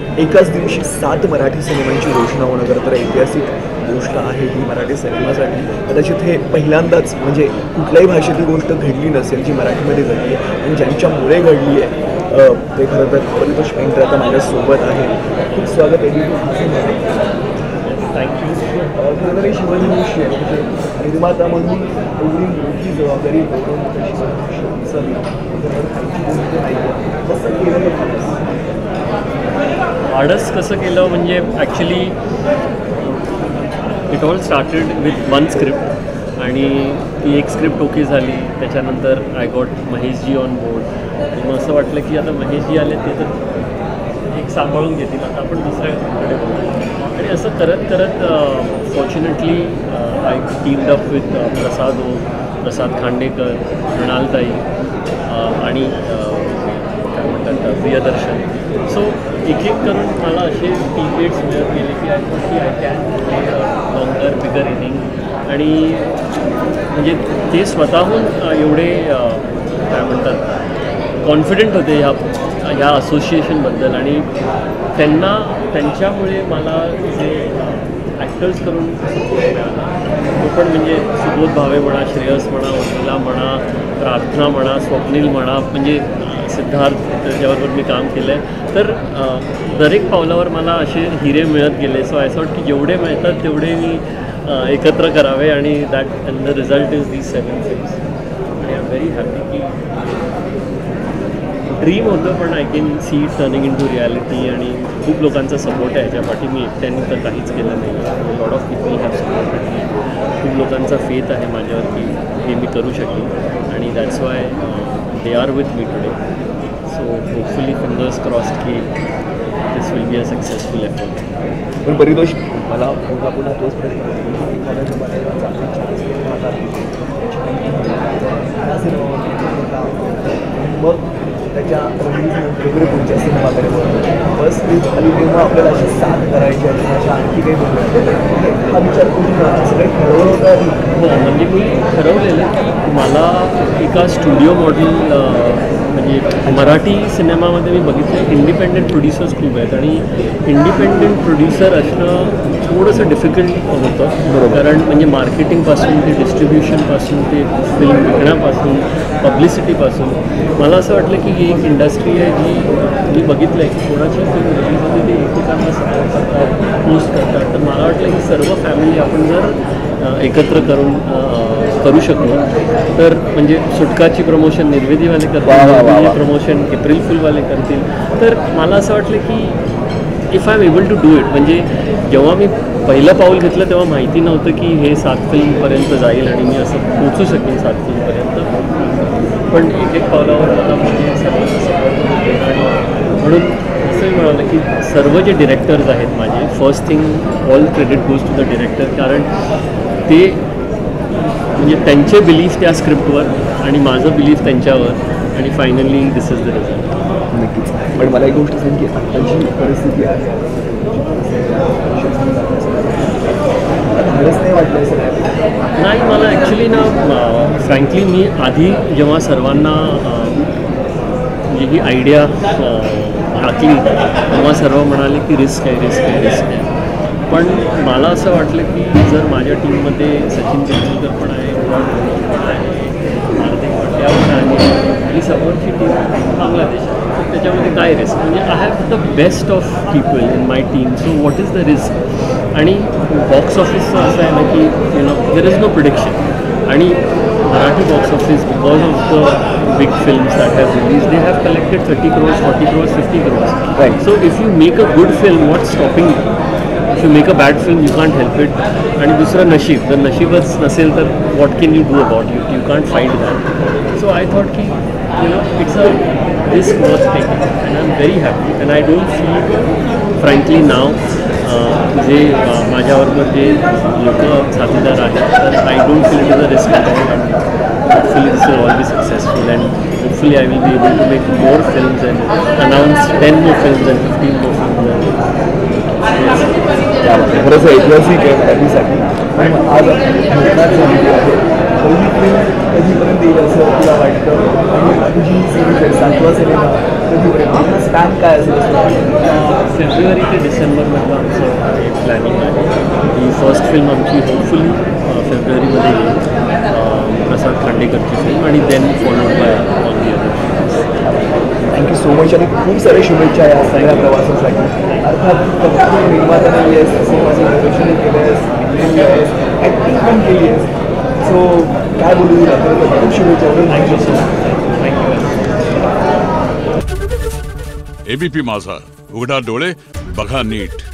एकाच दिवशी 7 मराठी सिनेमांची घोषणा होणं खरं तर ऐतिहासिक गोष्ट आहे ही मराठी सिनेमासाठी. कदाचित हे पहिल्यांदाच म्हणजे कुठल्याही भाषेतली गोष्ट घडली नसेल जी मराठीमध्ये घडली आहे आणि ज्यांच्यामुळे घडली आहे ते खरं तर परितोष पेंटर आता माझ्यासोबत आहे. खूप स्वागत आहे. थँक्यू. खरं तर शिवधनुष्य म्हणजे निर्माता म्हणून एवढी मोठी जबाबदारी कसं केलं धाडस कसं केलं म्हणजे actually it all started with one script आणि ती एक स्क्रिप्ट ओके झाली. त्याच्यानंतर I got Maheshji on board आणि मग असं वाटलं की आता महेशजी आले ते तर एक सांभाळून घेतील, आता आपण दुसऱ्याकडे बोलू. आणि असं करत करत fortunately I teamed up with Prasad Khandekar, Mrinaltai आणि काय म्हणतात प्रियदर्शन. सो एक करून मला असे टीममेट्स मिळत गेले की I can play longer bigger inning. आणि म्हणजे ते स्वतःहून एवढे काय म्हणतात कॉन्फिडंट होते ह्या असोसिएशनबद्दल आणि त्यांच्यामुळे मला जे ॲक्टर्स करून सपोर्ट मिळाला तो पण म्हणजे सुबोध भावे म्हणा, श्रेयस म्हणा, उर्मिला म्हणा, प्रार्थना म्हणा, स्वप्नील म्हणा, म्हणजे सिद्धार्थ ज्याबरोबर मी काम केलं आहे. तर दरेक पावलावर मला असे हिरे मिळत गेले. सो असं वाटतं की जेवढे मिळतात तेवढे मी एकत्र करावे आणि that and the result is these 7 films. आणि आय एम व्हेरी हॅपी की ड्रीम होतं पण I can see it turning in to reality. आणि खूप लोकांचा सपोर्ट आहे ह्याच्यापाठी. मी एकट्याने तर काहीच केलं नाही. Lot of people have supported me. खूप लोकांचा फेथ आहे माझ्यावर की हे मी करू शकेन आणि that's why they are with me today. So hopefully fingers crossed की this will be a successful effort. पण परितोष मला पुन्हा तोच प्रश्न मग त्याच्या वगैरे पुढच्या सिनेमाकडे फर्स्ट ट्रिप आली तेव्हा आपल्याला अशी साथ करायची आहे अशा आणखी काही हा विचार करून सगळे ठरवलं होतं. म्हणजे मी ठरवलेलं की मला एका स्टुडिओ मॉडेल म्हणजे मराठी सिनेमामध्ये मी बघितलं इंडिपेंडेंट प्रोड्युसर्स खूप आहेत आणि इंडिपेंडेंट प्रोड्युसर असणं थोडंसं डिफिकल्ट होतं. कारण म्हणजे मार्केटिंगपासून ते डिस्ट्रीब्युशनपासून ते फिल्म विकण्यापासून पब्लिसिटीपासून मला असं वाटलं की ही एक इंडस्ट्री आहे जी मी बघितलं आहे की कोणाची फिल्म रिलीज होते ते एकमेकांना सपोर्ट करतात, पोस्ट करतात. तर मला वाटलं की सर्व फॅमिली आपण जर एकत्र करू शकलो तर म्हणजे सुटकाची प्रमोशन निर्वेदीवाले करतील, प्रमोशन एप्रिल फुलवाले करतील. तर मला असं वाटलं की if I am able to do it. म्हणजे जेव्हा मी पहिलं पाऊल घेतलं तेव्हा माहिती नव्हतं की हे 7 फिल्मपर्यंत जाईल आणि मी असं पोचू शकेन 7 फिल्मपर्यंत. पण एक पावलावर मला म्हणजे सर्वांचा सपोर्ट होते आणि म्हणून असंही म्हणालं की सर्व जे डिरेक्टर्स आहेत माझे first thing all credit goes to the director. कारण ते म्हणजे त्यांचे बिलीफ त्या स्क्रिप्टवर आणि माझं बिलीफ त्यांच्यावर आणि finally this is the result. नक्कीच. पण मला एक गोष्ट सांग की आत्ताची परिस्थिती आहे नाही वाटलं सगळ्या नाही मला ॲक्च्युली ना फ्रँकली मी आधी जेव्हा सर्वांना म्हणजे ही आयडिया टाकली तेव्हा सर्व म्हणाले की रिस्क आहे. पण मला असं वाटलं की जर माझ्या टीममध्ये सचिन तेंडुलकर पण आहे, हार्दिक पांड्या पण आहे आणि समोरची टीम बांगलादेश आहे. तर त्याच्यामध्ये काय रिस्क म्हणजे I have the best of people in my team. So what is the risk. आणि बॉक्स ऑफिसचं असं आहे ना की देर इज नो प्रिडिक्शन. आणि Marathi box office because of the big films that have release they have collected 30 crores, 40 crores, 50 crores. Right. So if you make a good film, what's stopping you? If you make a bad film, you can't help it. आणि दुसरं नशीब, जर नशीबच नसेल तर what can you do about it? You can't fight that. So I thought की it's a risk worth taking and I'm very happy and I don't feel frankly now जे माझ्याबरोबर जे लोक साथीदार आहेत तर I don't feel it is a risk and hopefully this will all be successful and hopefully I will be able to make more films and announce 10 more films and 15 more films. खरंच ऐतिहासिक आहे मराठीसाठी. पण आज पहिली film कधीपर्यंत येईल असं तुला वाटतं आणि तुझी ही सिरीज आहे 7वा सिनेमा कधी स्पॅन काय असेल असं वाटतं? फेब्रुवारी ते डिसेंबरमधलं आमचं हे प्लॅनिंग आहे. ही फर्स्ट फिल्म आमची होपफुली फेब्रुवारीमध्ये येईल, प्रसाद खांडेकरची फिल्म, आणि then followed by all the other. Thank you so much आणि खूप साऱ्या शुभेच्छा या सगळ्या प्रवासासाठी. अर्थात निर्माता नाही आहेस, सिनेमाचं निर्देशन केलं आहेस, लिहिलेली आहेस, ॲक्टिंग पण केली आहेस. सो काय बोलू तुला खूप शुभेच्छा. Thank you so much. Thank you. ABP Majha, उघडा डोळे बघा नीट.